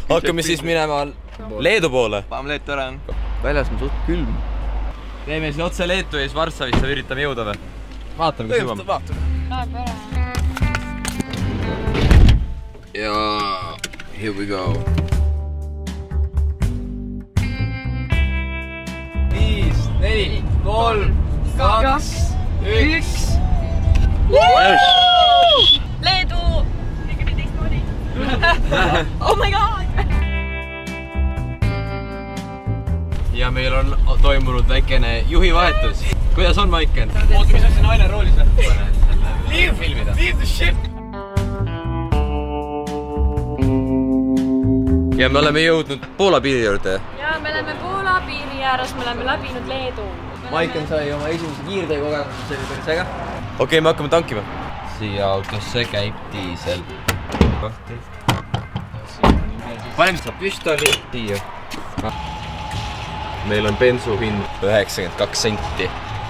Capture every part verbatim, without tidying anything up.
hakkame siis minema Leedu poole. Paam Leetu ära on. Väljas on suht külm. Teeme siis otse Leetu ja siis Varssavisse üritame jõuda või? Vaatame, kus jõuame. Vaatame. Ja here we go. viis, neli, kolm, kaks, üks. Leedu! Kõige teistmoodi. Oh my god! Ja meil on toimunud väikene juhivahetus. Kuidas on, Maiken? Oota, mis on see naine roolis või? Leave, leave the ship! Ja me oleme jõudnud Poola piiri juurde. Ja me oleme Poola piiri ääres, me oleme läbinud Leedu. Maiken sai oma esimese kiirtee kogemuse, see oli päris äge. Okei, me hakkame tankima. Siia autosse käib diisel. Paneme seda püstoli. Siia. Meil on bensu hind üheksakümmend kaks senti.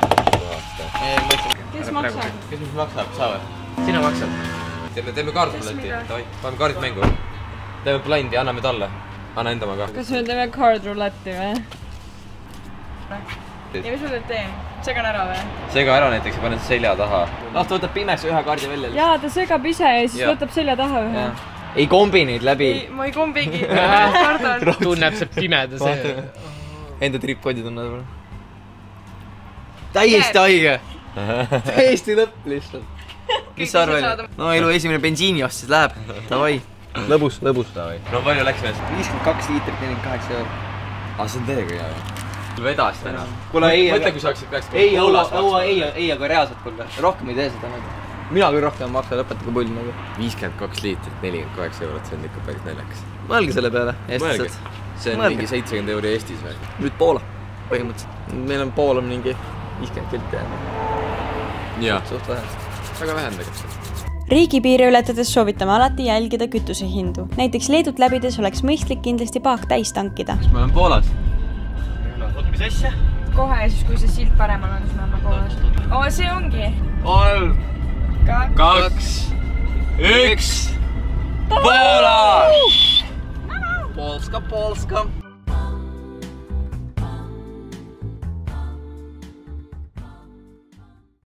Kes maksab? Kes mis maksab? Sa või? Sina maksad. Teeme, teeme kaardruleti. Paneme kaardid mängu. Teeme blindi, anname talle. Anna enda ma ka. Kas me teeme card rouletti või? Ja mis ma teed teen? Segan ära või? Sega ära näiteks ja paned selja taha. Noh, ta võtab pimeks ühe kaardi välja. Jaa, ta segab ise ja siis Ja. võtab selja taha ühe. Ei kombi neid läbi. Ei, ma ei kombigi. Kardan. Tunneb see pimeda see. Enda tripodi tunned või? Täiesti haige. Täiesti lõpp lihtsalt. Mis sa arvad? No elu esimene bensiini ostis läheb. Davai. Lõbus, lõbus. No palju läks mees? viiskümmend kaks liitrit, nelikümmend kaheksa euro. Ah, see on täiega hea. Vedas täna. Kuule, ei, mõtle, kui sa hakkasid peaks ei, õua, õua, ei, ei, aga reaalselt kuule. Rohkem ei tee seda nagu. Mina küll rohkem maksa, lõpetage pull nagu. viiskümmend kaks liitrit, nelikümmend kaheksa eurot, see on ikka päris naljakas. Mõelge selle peale, Mõelge. eestlased. See on Mõelge. mingi seitsekümmend euri Eestis või? Nüüd Poola, põhimõtteliselt. Meil on Poola mingi viiskümmend kilti jäänud. Jaa. Suht vähe. Väga vähem tegelikult. Riigipiiri ületades soovitame alati jälgida kütusehindu. Näiteks Leedut läbides oleks mõistlik kindlasti paak täis tankida. Kas me oleme Poolas? Oota, mis asja? Kohe siis, kui see silt paremal on, siis me oleme Poolas. Oo, see ongi. Kolm, kaks, üks, Poola! Polska, Polska.